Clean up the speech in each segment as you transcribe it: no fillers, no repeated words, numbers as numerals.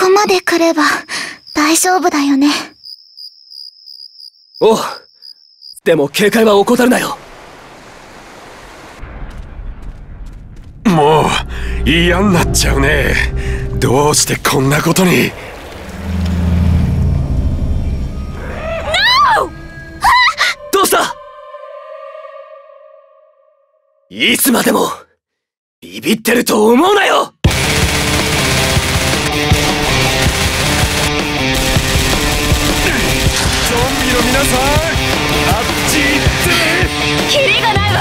こまで来れば大丈夫だよね。 おう。でも警戒は怠るなよ。 もう嫌になっちゃうね。どうしてこんなことに。 どうした？いつまでもビビってると思うなよ。 ゾンビの皆さん、あっち行って。 キリがないわ。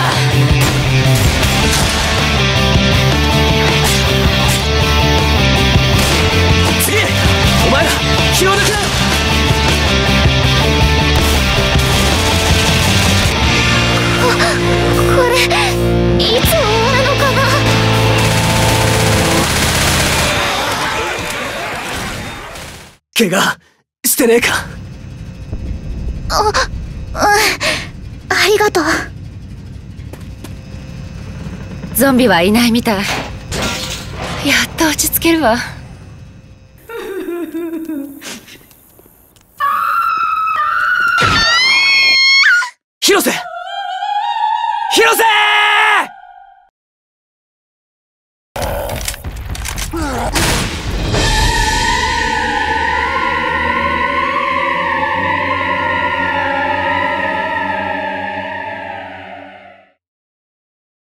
次、お前ら気を抜くな。 これいつ終わるのかな。 怪我してねえか？ ありがとう。 ゾンビはいないみたい。やっと落ち着けるわ。 広瀬！広瀬！